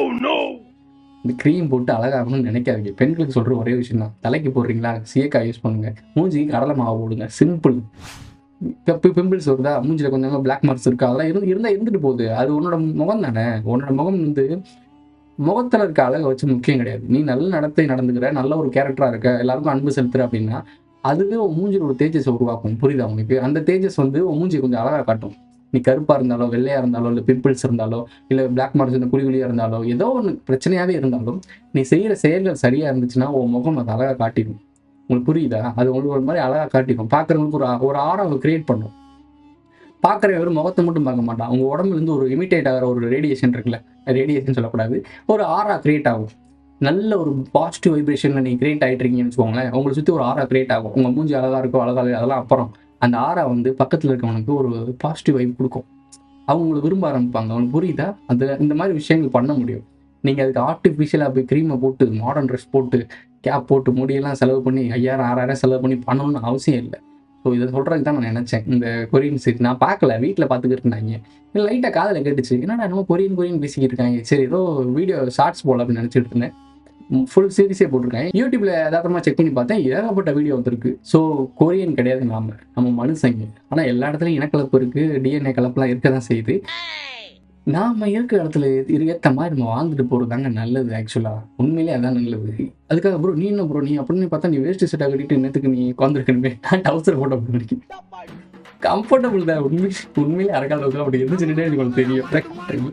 இந்த க்ரீம் போட்டு அழகாகணும்னு நினைக்காதீங்க. பெண்களுக்கு சொல்கிற ஒரே விஷயம் தான், தலைக்கு போடுறீங்களா சீயக்காய் யூஸ் பண்ணுங்கள், மூஞ்சிக்கு கடலை மாவு போடுங்க, சிம்பிள். இப்போ பிம்பிள்ஸ் வருதா, மூஞ்சில் கொஞ்சமாக பிளாக் மார்க்ஸ் இருக்கா, அதெல்லாம் இருந்து இருந்தால் இருந்துட்டு போகுது. அது உன்னோட முகம் தானே. உன்னோட முகம் வந்து முகத்தில் இருக்க அழகை வச்சு முக்கியம் கிடையாது. நீ நல்ல நடத்தை நடந்துக்கிற, நல்ல ஒரு கேரக்டராக இருக்க, எல்லாருக்கும் அன்பு செலுத்துற அப்படின்னா அதுவே உன் மூஞ்சில் ஒரு தேஜஸ் உருவாக்கும். புரியுதா உங்களுக்கு? அந்த தேஜஸ் வந்து உன் மூஞ்சியை கொஞ்சம் அழகாக காட்டும். நீ கருப்பாக இருந்தாலோ, வெள்ளையாக இருந்தாலோ, இல்லை பிம்பிள்ஸ் இருந்தாலோ, இல்லை பிளாக் மார்க்ஸ் இந்த குழி குழியாக இருந்தாலோ, ஏதோ ஒன்று பிரச்சனையாகவே இருந்தாலும் நீ செய்கிற செயல்கள் சரியாக இருந்துச்சுன்னா உன் முகம் அது அழகாக காட்டிடும். உங்களுக்கு புரியுதா? அது உங்களுக்கு ஒரு மாதிரி அழகாக காட்டிடும். பார்க்குறவங்களுக்கு ஒரு ஒரு ஆரம் கிரியேட் பண்ணும். பார்க்குற ஒரு முகத்தை மட்டும் பார்க்க மாட்டான், அவங்க உடம்புலேருந்து ஒரு இமிட்டேட் ஆகிற ஒரு ரேடியேஷன் இருக்குல்ல, ரேடியேஷன் சொல்லக்கூடாது, ஒரு ஆரா கிரியேட் ஆகும். நல்ல ஒரு பாசிட்டிவ் வைப்ரேஷனில் நீங்கள் கிரியேட் ஆகிட்டு இருக்கீங்கன்னு வச்சுக்கோங்களேன், உங்களை சுற்றி ஒரு ஆரா கிரியேட் ஆகும். உங்கள் மூஞ்சி அழகாக இருக்கும், அழகாக அதெல்லாம் அப்புறம் அந்த ஆரா வந்து பக்கத்தில் இருக்கவனுக்கு ஒரு பாசிட்டிவ் வைப் கொடுக்கும். அவங்களை விரும்ப ஆரம்பிப்பாங்க. அவங்களுக்கு புரியுதா? அது இந்த மாதிரி விஷயங்கள் பண்ண முடியும். நீங்கள் அதுக்கு ஆர்டிஃபிஷியலாக போய் க்ரீமை போட்டு மாடர்ன் ட்ரெஸ் போட்டு கேப் போட்டு முடியெல்லாம் செலவு பண்ணி ஐயாயிரம் ஆறாயிரம் செலவு பண்ணி பண்ணணும்னு அவசியம் இல்லை. ஸோ இதை சொல்கிறதுக்கு தான் நான் நினச்சேன். இந்த கொரியன் சீரிஸ் நான் பார்க்கல, வீட்டில் பார்த்துக்கிட்டு இருந்தாங்க, லைட்டாக காதில் கேட்டுச்சு, என்னடா நம்ம கொரியன் கொரியன் பேசிக்கிட்டு இருக்காங்க, சரி ஏதோ வீடியோ ஷார்ட்ஸ் போல அப்படின்னு நினச்சிட்டு இருந்தேன். ஃபுல் சீரிஸே போட்டிருக்கேன். யூடியூப்ல யதார்த்தமாக செக் பண்ணி பார்த்தேன், ஏகப்பட்ட வீடியோ வந்துருக்கு. ஸோ கொரியன் கிடையாது நாம, நம்ம மனுஷங்க. ஆனால் எல்லா இடத்துலையும் இனக்கலப்பு இருக்குது, டிஎன்ஏ கலப்புலாம் இருக்க தான் செய்யுது. நாம இருக்கிற இடத்துல ஏற்ற மாதிரி நம்ம வாழ்ந்துட்டு போகிறது தாங்க நல்லது. ஆக்சுவலாக உண்மையிலே அதான் நல்லது. அதுக்காக ப்ரோ நீ என்ன ப்ரோ நீ அப்படின்னு பார்த்தா நீ வேஸ்ட் செட்டாக கட்டிட்டு என்னத்துக்கு நீ உட்காந்துருக்கணுமே, நான் டவுசர் போட்ட பண்ணிருக்கி கம்ஃபர்டபுள் தான். உண்மை உண்மையிலே அரக்காலத்தில் அப்படி இருந்துச்சுன்னே எனக்கு தெரியும்.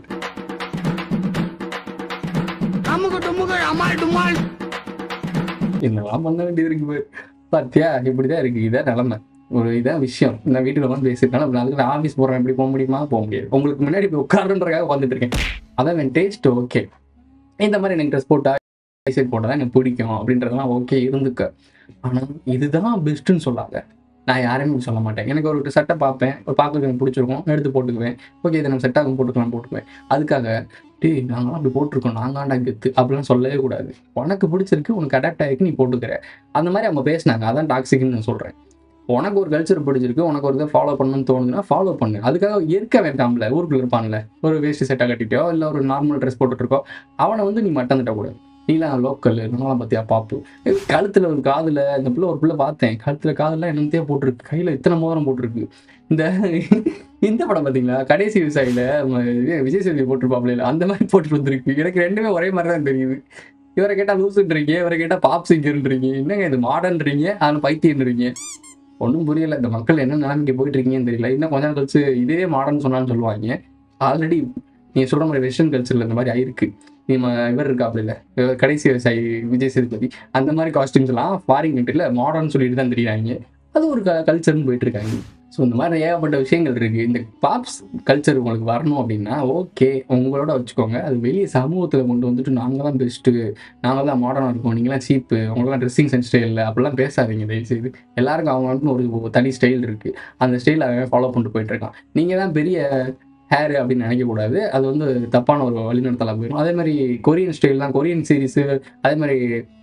என்னெல்லாம் பண்ண வேண்டியது இருக்கு பார்த்தியா? இப்படிதான் இருக்கு, இதான் நிலைமை. ஒரு இதான் விஷயம். நான் வீட்டுக்கு வந்து பேசியிருக்கேன், அதுக்கு நான் ஆஃபீஸ் போகிறேன், எப்படி போக முடியுமா? போக முடியாது. உங்களுக்கு முன்னாடி இப்போ உட்காருன்றக்காக வந்துட்டு இருக்கேன். அதான் என் டேஸ்ட் ஓகே. இந்த மாதிரி எனக்கு ட்ரெஸ் போட்டா சைட் போட்டால் தான் எனக்கு பிடிக்கும் அப்படின்றதெல்லாம் ஓகே இருந்துக்க. ஆனால் இதுதான் பெஸ்ட்டுன்னு சொல்லாங்க. நான் யாரையுமே சொல்ல மாட்டேன். எனக்கு ஒரு சட்டை பார்ப்பேன், ஒரு பார்க்கறதுக்கு எனக்கு பிடிச்சிருக்கும், எடுத்து போட்டுக்குவேன். ஓகே இதை நம்ம செட்டாக போட்டுக்கலாம் போட்டுக்குவேன். அதுக்காக டே நாங்களாம் அப்படி போட்டிருக்கோம், நாங்காண்டா கெத்து அப்படிலாம் சொல்லவே கூடாது. உனக்கு பிடிச்சிருக்கு, உனக்கு அடாப்ட் ஆகிருக்கு, நீ போட்டுக்கிற. அந்த மாதிரி அவங்க பேசினாங்க, அதான் டாக்ஸிக்னு நான் சொல்கிறேன். உனக்கு ஒரு கல்ச்சர் பிடிச்சிருக்கு, உனக்கு ஒரு இதை ஃபாலோ பண்ணணும்னு தோணுதுன்னா ஃபாலோ பண்ணு. அதுக்காக இருக்க வேண்டாம்ல. ஊருக்குள்ள இருப்பான்ல, ஒரு வேஸ்ட் செட்டாக கட்டிட்டோ இல்லை ஒரு நார்மல் ட்ரெஸ் போட்டுட்ருக்கோ, அவனை வந்து நீ மட்டம் தட்டக்கூடாது. நீலாம் லோக்கல் நான்லாம் பார்த்தியா பாப்பு, கழுத்தில் ஒரு காதில் இந்த பிள்ளை ஒரு பிள்ளை பார்த்தேன், கழுத்தில் காதெல்லாம் என்னத்தையே போட்டிருக்கு, கையில் இத்தனை மோதிரம் போட்டிருக்கு. இந்த இந்த படம் பார்த்தீங்களா, கடைசி விவசாயியில் விஜய் சேதுபதி போட்டிருப்பாப்ல, அந்த மாதிரி போட்டுட்டு வந்துருக்கு. எனக்கு ரெண்டுமே ஒரே மாதிரி தான் தெரியுது. இவரை கேட்டால் லூசுன்றீங்க, இவரை கேட்டால் பாப் சிங்கர்ன்றீங்க, என்னங்க இது மாடர்ன்றீங்க, அதில் பைத்தியன்றீங்க. ஒன்றும் புரியலை. இந்த மக்கள் என்ன நிலைமைக்கு போயிட்டு இருக்கீங்கன்னு தெரியல. இன்னும் கொஞ்ச நாள் கழிச்சு இதே மாடர்ன் சொன்னான்னு சொல்லுவாங்க. ஆல்ரெடி நீங்கள் சொல்கிற மாதிரி வெஸ்டர்ன் கல்ச்சரில் இந்த மாதிரி ஆயிருக்கு. நம்ம இவர் இருக்கா அப்படி இல்லை, கடைசி விவசாயி விஜய் சேதுபதி, அந்த மாதிரி காஸ்டியூம்ஸ்லாம் ஃபாரின் கண்ட்ரியில் மாடர்ன் சொல்லிட்டு தான் தெரியுறாங்க. அது ஒரு க கல்ச்சர்னு போயிட்டு இருக்காங்க. ஸோ இந்த மாதிரி ஏகப்பட்ட விஷயங்கள் இருக்குது. இந்த பாப்ஸ் கல்ச்சர் உங்களுக்கு வரணும் அப்படின்னா ஓகே உங்களோட வச்சுக்கோங்க. அது வெளியே சமூகத்தில் கொண்டு வந்துட்டு நாங்கள் தான் பெஸ்ட்டு, நாங்கள் தான் மாடர்னாக இருக்கோம், நீங்களாம் சீப்பு, அவங்களாம் ட்ரெஸ்ஸிங் சென்ஸ் ஸ்டைல் இல்லை அப்படிலாம் பேசாதீங்க தயவுசெய்து. எல்லாருக்கும் அவங்களுக்குன்னு ஒரு தனி ஸ்டைல் இருக்குது. அந்த ஸ்டைல் அவன் ஃபாலோ பண்ணிட்டு போயிட்டுருக்கான். நீங்கள் தான் பெரிய ஹேர் அப்படின்னு நினைக்கக்கூடாது. அது வந்து தப்பான ஒரு வழிநடத்தலாம் போயிடும். அதே மாதிரி கொரியன் ஸ்டைல் தான், கொரியன் சீரீஸு, அதே மாதிரி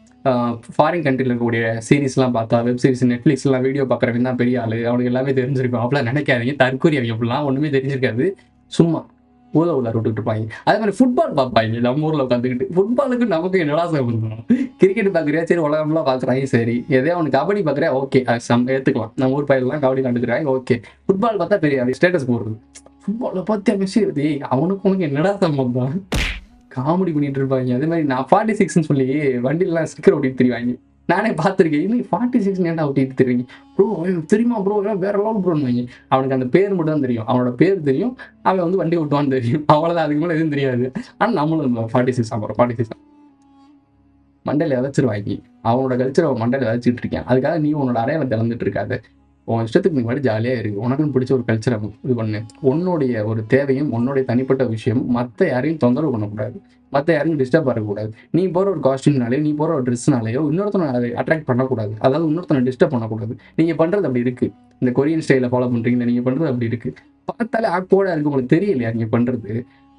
ஃபாரின் கண்ட்ரியில் இருக்கக்கூடிய சீரீஸ்லாம் பார்த்தா, வெப் சீரிஸ், நெட்ஃப்ளிக்ஸ்லாம் வீடியோ பார்க்குறவங்க தான் பெரிய ஆள், அவனுக்கு எல்லாமே தெரிஞ்சிருக்கும். அப்படிலாம் நினைக்காதீங்க, தற்கொலை அவங்க அப்படிலாம் ஒன்றுமே தெரிஞ்சிருக்காது, சும்மா ஊத ஊதா விட்டுட்டு இருப்பாங்க. அதே மாதிரி ஃபுட்பால் பார்ப்பாங்க நம்ம ஊரில் உட்காந்துக்கிட்டு. ஃபுட்பாலுக்கு நமக்கு என்னடா சம்பந்தம்? கிரிக்கெட் பார்க்குறியா, சரி உலகம்லாம் பார்க்குறாங்க, சரி எதே அவனுக்கு கபடி பார்க்குறியா, ஓகே அது சம் ஏற்றுக்கலாம். நம்ம ஊர் பயிரெலாம் கபடி கண்டுக்கிறாங்க, ஓகே. ஃபுட்பால் பார்த்தா பெரிய ஸ்டேட்டஸ் போடுறது. ஃபுட்பாலில் பார்த்தியா மெஸ்ஸி வருது, அவனுக்கு உனக்கு என்னடா சம்பந்தம்? காமெடி பண்ணிட்டு இருப்பாங்க. அதே மாதிரி நான் ஃபார்ட்டி சிக்ஸ்ன்னு சொல்லி வண்டியிலலாம் ஸ்டிக்கர் ஓட்டிட்டு தெரிவாங்க. நானே பார்த்துருக்கேன். இன்னும் ஃபார்ட்டி சிக்ஸ் ஏன்டா ஒட்டிட்டு தெரியுங்க ப்ரோ, தெரியுமா ப்ரோ, வேற லெவல் ப்ரோன்னு வைங்க. அவனுக்கு அந்த பேர் மட்டும் தான் தெரியும், அவனோட பேர் தெரியும், அவன் வந்து வண்டி ஓட்டுவான்னு தெரியும், அவ்வளோதான். அதுக்கு மேலே எதுவும் தெரியாது. ஆனால் நம்மளும் ஃபார்ட்டி சிக்ஸ் அப்புறம் ஃபார்ட்டி சிக்ஸ் மண்டையில் விதைச்சிருவாங்கி. அவனோட கல்ச்சர் அவன் மண்டையில் விதைச்சிட்டு இருக்கேன். அதுக்காக நீ உன்னோட அடையாளத்தை இழந்துட்டு இருக்காது. உன் இஷ்டத்துக்கு நீ மாதிரி ஜாலியாக இருக்கு. உனக்குன்னு பிடிச்ச ஒரு கல்ச்சரை இது பண்ணு. உன்னுடைய ஒரு தேவையும் உன்னுடைய தனிப்பட்ட விஷயம் மற்ற யாரையும் தொந்தரவு பண்ணக்கூடாது, மற்ற யாரையும் டிஸ்டர்ப் ஆகக்கூடாது. நீ போகிற ஒரு காஸ்டியூம்னாலேயோ நீ போகிற ஒரு ட்ரெஸ்னாலேயோ இன்னொருத்தனை அதை அட்ராக்ட் பண்ணக்கூடாது, அதாவது இன்னொருத்தனை டிஸ்டர்ப் பண்ணக்கூடாது. நீங்கள் பண்ணுறது அப்படி இருக்குது. இந்த கொரியன் ஸ்டைலை ஃபாலோ பண்ணுறீங்க, நீங்கள் பண்ணுறது அப்படி இருக்குது. பார்த்தாலே ஆக்வர்டாக இருக்குது, உங்களுக்கு தெரியலையா நீங்கள் பண்ணுறது?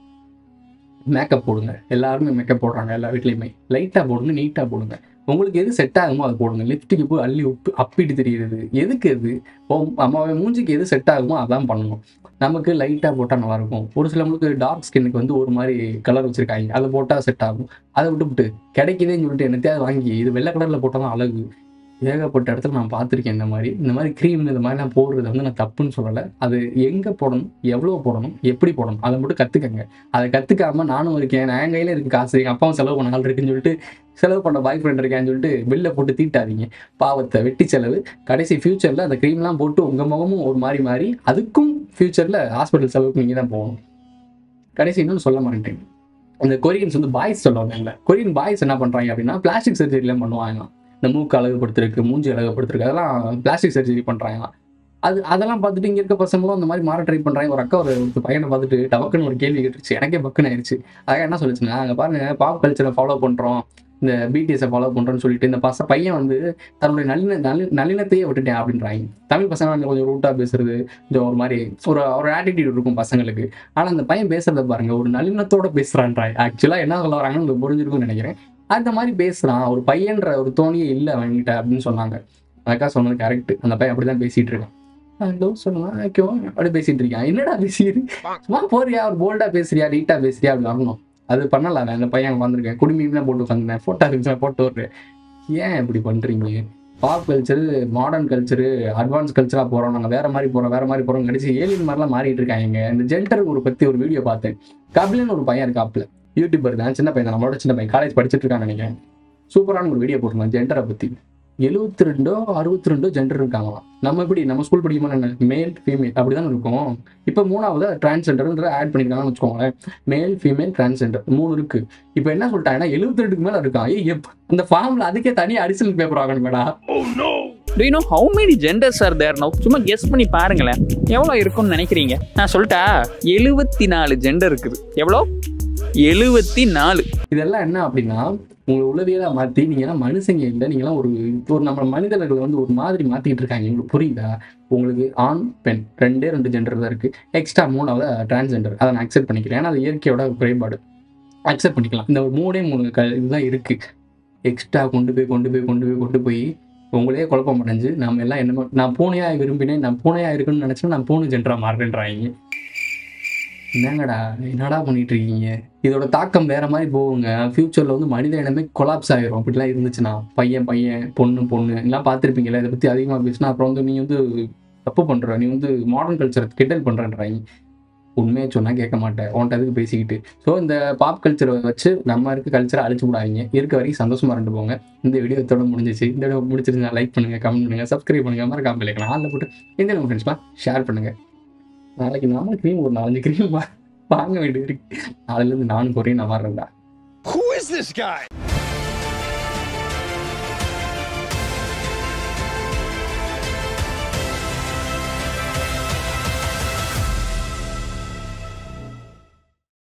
மேக்கப் போடுங்க. எல்லாருமே மேக்கப் போடுறாங்க எல்லா வீட்லேயுமே. லைட்டாக போடுங்க, நீட்டாக போடுங்க. உங்களுக்கு எது செட் ஆகுமோ அதை போடுங்க. லிப்ஸ்டிக்கு போய் அள்ளி உப்பு அப்பிட்டு தெரியுது எதுக்கு? எது அம்மாவை மூஞ்சிக்கு எது செட் ஆகுமோ அதான் பண்ணணும். நமக்கு லைட்டாக போட்டால் நல்லாயிருக்கும். ஒரு சிலவங்களுக்கு டார்க் ஸ்கின்னுக்கு வந்து ஒரு மாதிரி கலர் வச்சுருக்காங்க, அதை போட்டால் செட் ஆகும். அதை விட்டுவிட்டு கிடைக்குதுன்னு சொல்லிட்டு என்னத்தையாவது வாங்கி இது வெள்ளை கலரில் போட்டால் தான் அழகு. ஏகப்பட்ட இடத்துல நான் பார்த்துருக்கேன் இந்த மாதிரி இந்த மாதிரி க்ரீம் இந்த மாதிரிலாம் போடுறது வந்து நான் தப்புன்னு சொல்லலை. அது எங்கே போடணும், எவ்வளோ போடணும், எப்படி போடணும், அதை மட்டும் கற்றுக்கங்க. அதை கற்றுக்காமல் நானும் இருக்கேன், நான் என் கையில் இருக்கு காசு, எங்கள் அப்பாவும் செலவு பண்ண ஆள் இருக்குன்னு சொல்லிட்டு செலவு பண்ண பாய் ஃப்ரெண்ட் இருக்கேன்னு சொல்லிட்டு வெளில போட்டு தீட்டாதீங்க. பாவத்தை வெட்டி செலவு. கடைசி ஃபியூச்சரில் அந்த க்ரீம்லாம் போட்டு உங்கள் முகமும் ஒரு மாதிரி மாறி அதுக்கும் ஃபியூச்சரில் ஹாஸ்பிட்டல் செலவுக்கு நீங்கள் தான் போகணும். கடைசி இன்னொன்று சொல்ல மாட்டேன். இந்த கொரியன்ஸ் வந்து பாய்ஸ் சொல்லுவாங்க இல்லை, கொரியன் பாய்ஸ் என்ன பண்ணுறாங்க அப்படின்னா பிளாஸ்டிக் சர்ஜரிலாம் பண்ணுவாங்க. இந்த மூக்கு அழகுபடுத்துறதுக்கு, மூஞ்சி அழகுபடுத்துறதுக்கு அதெல்லாம் பிளாஸ்டிக் சர்ஜரி பண்ணுறாங்க. அது அதெல்லாம் பார்த்துட்டு இங்கே இருக்க பசங்களும் அந்த மாதிரி மாற ட்ரை பண்ணுறாங்க. ஒரு அக்கா ஒரு பையனை பார்த்துட்டு டவக்குன்னு ஒரு கேள்வி கேட்டுருச்சு, எனக்கே பக்குன்னு ஆயிடுச்சு. அதான் என்ன சொல்லிச்சுன்னா, அங்கே பாருங்க பாப் கல்ச்சரை ஃபாலோ பண்ணுறோம், இந்த பிடிஎஸை ஃபாலோ பண்ணுறோன்னு சொல்லிட்டு இந்த பச பையன் வந்து தன்னுடைய நல்லின நல்ல நல்லினத்தையே விட்டுட்டேன் அப்படின்றாங்க. தமிழ் பசங்க வந்து கொஞ்சம் ரூட்டாக பேசுறது, கொஞ்சம் ஒரு மாதிரி ஒரு ஒரு ஆட்டிடியூட் இருக்கும் பசங்களுக்கு. ஆனால் அந்த பையன் பேசுறத பாருங்க, ஒரு நல்லினத்தோட பேசுகிறான்றாய். ஆக்சுவலாக என்ன சொல்ல வராங்கன்னு உங்களுக்கு புரிஞ்சிருக்கும்னு நினைக்கிறேன். அந்த மாதிரி பேசுகிறான், ஒரு பையன்ற ஒரு தோணியே இல்லை அவன்கிட்ட அப்படின்னு சொன்னாங்க. அக்கா சொன்னது கரெக்ட். அந்த பையன் அப்படி தான் பேசிகிட்டு இருக்கான். லவ் சொல்லுவான் அப்படி பேசிகிட்டு இருக்கான். என்னடா பேசிடு, சும்மா போறியா, ஒரு போல்டாக பேசுறியா, நீட்டாக பேசுறியா அப்படி வரணும். அது பண்ணலாம். அந்த பையன் வந்திருக்கேன், குடும்பம்லாம் போட்டு உட்காந்துருக்கேன், ஃபோட்டோ இருந்துச்சுன்னா போட்டு விட்றேன். ஏன் இப்படி பண்ணுறீங்க? Pop culture, modern culture, advance கல்ச்சராக போகிறோம், நாங்கள் வேறு மாதிரி போகிறோம், வேறு மாதிரி போகிறோம், கடைசி ஏலியன் மாதிரிலாம் மாறிட்டு இருக்காங்க. இந்த ஜென்டர் ஒரு பற்றி ஒரு வீடியோ பார்த்தேன். கபிலன்னு ஒரு பையன் இருக்காப்புல, யூடியூபர் தான், சின்ன பையன் தான், நம்மளோட சின்ன பையன், காலேஜ் படிச்சுட்டு இருக்கான்னு நினைக்கிறேன். சூப்பரான ஒரு வீடியோ போட்டிருந்தேன் ஜெண்டரை பற்றி. எழுபத்தி ரெண்டோ அறுபத்தி ரெண்டோ ஜெண்டர் இருக்காங்களாம். நம்ம எப்படி நம்ம ஸ்கூல் படிக்கும்போது என்ன மேல் ஃபீமேல் அப்படிதான் இருக்கும். இப்போ மூணாவது டிரான்ஸ்ஜெண்டர்ன்ற ஆட் பண்ணியிருக்காங்கன்னு வச்சுக்கோங்களேன். மேல் ஃபீமேல் டிரான்ஸ்ஜெண்டர் மூணு இருக்கு. இப்போ என்ன சொல்லிட்டாங்கன்னா எழுபத்தி ரெண்டுக்கு மேலே இருக்கான். ஏ எப் அந்த ஃபார்ம்ல அதுக்கே தனியாக அடிஷனல் பேப்பர் ஆகணும் மேடா. Do you know how many genders are there now? சும்மா கெஸ் பண்ணி பாருங்களேன், எவ்வளோ இருக்கும்னு நினைக்கிறீங்க? நான் சொல்லிட்டா, எழுபத்தி நாலு ஜெண்டர் இருக்குது. எவ்வளோ? எழுபத்தி நாலு. இதெல்லாம் என்ன அப்படின்னா உங்களை உளவியலா மாற்றி நீங்கள்லாம் மனுஷங்க இல்லை, நீங்களாம் ஒரு ஒரு நம்ம மனிதர்கள் வந்து ஒரு மாதிரி மாற்றிக்கிட்டு இருக்காங்க. உங்களுக்கு புரியுதா? உங்களுக்கு ஆண் பெண் ரெண்டே ரெண்டு ஜெண்டர் தான் இருக்குது. எக்ஸ்ட்ரா மூணாவது டிரான்ஸ்ஜெண்டர். அதை நான் அக்செப்ட் பண்ணிக்கிறேன், ஏன்னா அது இயற்கையோட குறைபாடு. அக்செப்ட் பண்ணிக்கலாம். இந்த ஒரு மூணே மூணு க இதுதான் இருக்குது. எக்ஸ்ட்ரா கொண்டு போய் கொண்டு போய் கொண்டு போய் கொண்டு போய் உங்களே குழப்பம் அடைஞ்சு நம்ம எல்லாம் என்ன, நான் பூனையாக விரும்பினேன், நான் பூனையாக இருக்குன்னு நினச்சேன்னா நான் பூனை ஜெண்டராக மாறுறேன்றாங்க. என்னங்கடா என்னடா பண்ணிட்டு இருக்கீங்க? இதோட தாக்கம் வேற மாதிரி போகுங்க. ஃபியூச்சர்ல வந்து மனித இனமே கொலாப்ஸ் ஆகிரும். அப்படிலாம் இருந்துச்சுன்னா பையன் பையன் பொண்ணு பொண்ணு எல்லாம் பார்த்துருப்பீங்களா? இதை பற்றி அதிகமாக பேசினா அப்புறம் வந்து நீ வந்து தப்பு பண்ணுற, நீ வந்து மாடர்ன் கல்ச்சரை கிண்டல் பண்ணுறன்றாங்க. உண்மையை சொன்னால் கேட்க மாட்டேன், உன்ட்ட அதுக்கு பேசிக்கிட்டு. ஸோ இந்த பாப் கல்ச்சரை வச்சு நம்ம இருக்க கல்ச்சரை அழிச்சு விடாதீங்க. இருக்க வரைக்கும் சந்தோஷமாக ரெண்டு போங்க. இந்த வீடியோ இதோட முடிஞ்சிச்சு. இந்த வீடியோ முடிச்சிருந்தா லைக் பண்ணுங்கள், கமெண்ட் பண்ணுங்கள், சப்ஸ்கிரைப் பண்ணுங்கள், மறக்காம பெல் ஐகானை ஆல்ல போட்டு இந்த நம்ம ஃப்ரெண்ட்ஸ்லாம் ஷேர் பண்ணுங்கள். நாளைக்கு நானும் க்ரீம் ஒரு நாலஞ்சு க்ரீம் வாங்க வேண்டியது இருக்கு. நாளையிலேருந்து நானும் கொரியன் நான் வர்றேன்டா. Who is this guy?